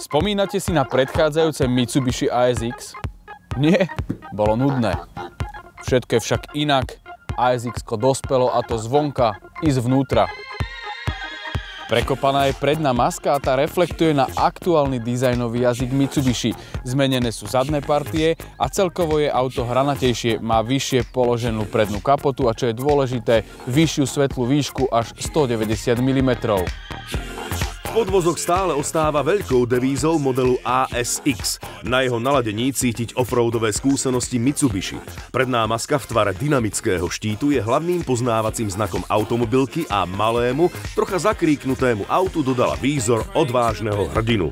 Spomínate si na predchádzajúce Mitsubishi ASX? Nie, bolo nudné. Všetko je však inak. ASX-ko dospelo, a to zvonka i zvnútra. Prekopaná je predná maska a tá reflektuje na aktuálny dizajnový jazyk Mitsubishi. Zmenené sú zadné partie a celkovo je auto hranatejšie, má vyššie položenú prednú kapotu a čo je dôležité, vyššiu svetlú výšku až 190 mm. Podvozok stále ostáva veľkou devízou modelu ASX. Na jeho naladení cítiť offroadové skúsenosti Mitsubishi. Predná maska v tvare dynamického štítu je hlavným poznávacím znakom automobilky a malému, trocha zakríknutému autu dodala výzor odvážneho hrdinu.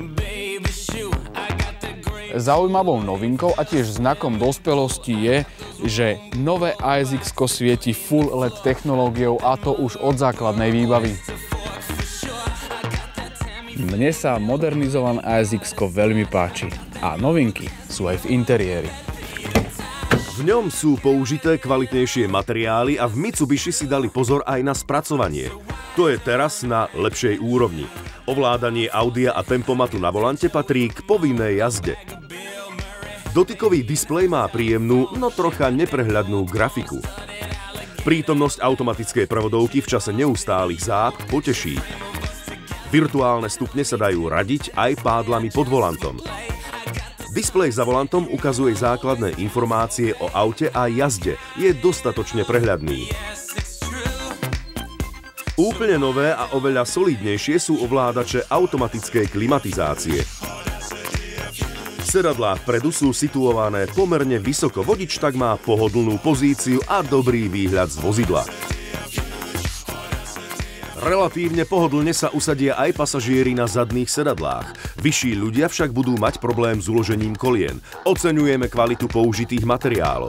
Zaujímavou novinkou a tiež znakom dospelosti je, že nové ASX-ko svieti Full LED technológiou, a to už od základnej výbavy. Mne sa modernizované ASX-ko veľmi páči a novinky sú aj v interiéri. V ňom sú použité kvalitnejšie materiály a v Mitsubishi si dali pozor aj na spracovanie. To je teraz na lepšej úrovni. Ovládanie audia a tempomatu na volante patrí k povinnej jazde. Dotykový displej má príjemnú, no trocha neprehľadnú grafiku. Prítomnosť automatickej prevodovky v čase neustálych záp poteší. Virtuálne stupne sa dajú radiť aj pádlami pod volantom. Displej za volantom ukazuje základné informácie o aute a jazde. Je dostatočne prehľadný. Úplne nové a oveľa solidnejšie sú ovládače automatickej klimatizácie. Sedadlá vpredu sú situované pomerne vysoko, vodič tak má pohodlnú pozíciu a dobrý výhľad z vozidla. Relatívne pohodlne sa usadia aj pasažieri na zadných sedadlách. Vyšší ľudia však budú mať problém s uložením kolien. Oceňujeme kvalitu použitých materiálov.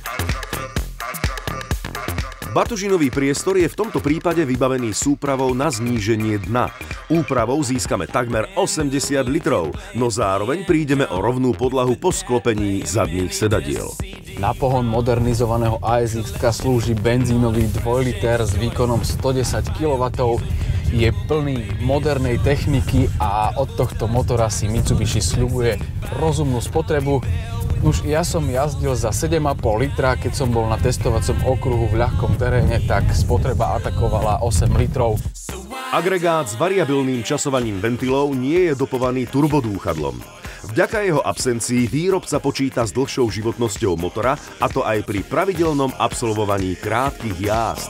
Batožinový priestor je v tomto prípade vybavený súpravou na zníženie dna. Úpravou získame takmer 80 litrov, no zároveň prídeme o rovnú podlahu po sklopení zadných sedadiel. Na pohon modernizovaného ASX-ka slúži benzínový 2 liter s výkonom 110 kW. Je plný modernej techniky a od tohto motora si Mitsubishi sľubuje rozumnú spotrebu. Už ja som jazdil za 7,5 litra, keď som bol na testovacom okruhu v ľahkom teréne, tak spotreba atakovala 8 litrov. Agregát s variabilným časovaním ventilov nie je dopovaný turbodúchadlom. Vďaka jeho absencii výrobca počíta s dlhšou životnosťou motora, a to aj pri pravidelnom absolvovaní krátkych jazd.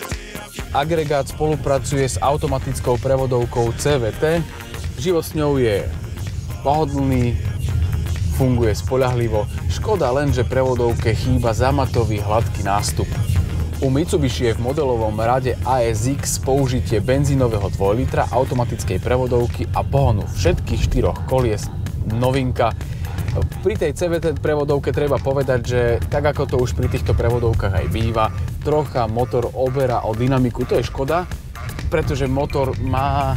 Agregát spolupracuje s automatickou prevodovkou CVT. Život s ňou je pohodlný, funguje spoľahlivo. Škoda len, že prevodovke chýba zamatový hladký nástup. U Mitsubishi je v modelovom rade ASX použitie benzínového 2 litra, automatickej prevodovky a pohonu všetkých 4 kolies. Novinka. Pri tej CVT prevodovke treba povedať, že tak ako to už pri týchto prevodovkách aj býva, trocha motor oberá o dynamiku. To je škoda, pretože motor má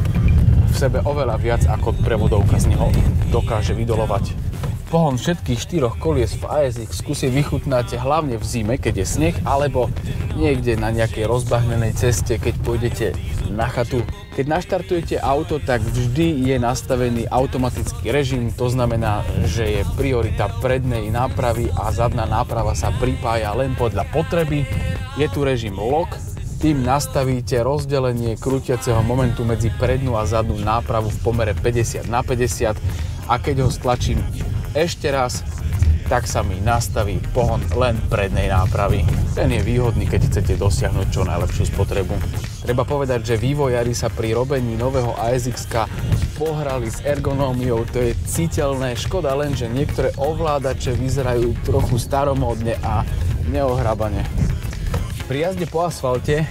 v sebe oveľa viac, ako prevodovka z neho dokáže vydolovať. Pohon všetkých 4 kolies v ASX si vychutnáte hlavne v zime, keď je sneh, alebo niekde na nejakej rozbahnenej ceste, keď pôjdete na chatu. Keď naštartujete auto, tak vždy je nastavený automatický režim, to znamená, že je priorita prednej nápravy a zadná náprava sa pripája len podľa potreby. Je tu režim lock, tým nastavíte rozdelenie krútiaceho momentu medzi prednú a zadnú nápravu v pomere 50/50 a keď ho stlačím ešte raz, tak sa mi nastaví pohon len prednej nápravy. Ten je výhodný, keď chcete dosiahnuť čo najlepšiu spotrebu. Treba povedať, že vývojári sa pri robení nového ASX-ka pohrali s ergonómiou, to je citeľné. Škoda len, že niektoré ovládače vyzerajú trochu staromódne a neohrabane. Pri jazde po asfalte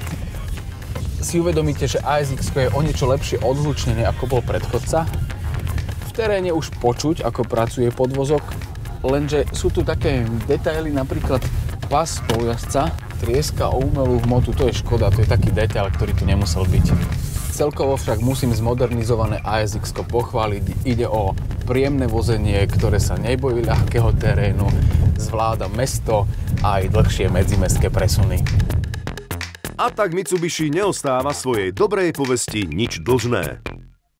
si uvedomíte, že ASX-ko je o niečo lepšie odhlučnené, ako bol predchodca. V teréne už počuť, ako pracuje podvozok, lenže sú tu také detaily, napríklad pas spolujazdca trieska o umelú hmotu, to je škoda, to je taký detail, ktorý tu nemusel byť. Celkovo však musím zmodernizované ASX-ko pochváliť, ide o príjemné vozenie, ktoré sa nebojí ľahkého terénu, zvláda mesto a aj dlhšie medzimestské presuny. A tak Mitsubishi neostáva svojej dobrej povesti nič dlžné.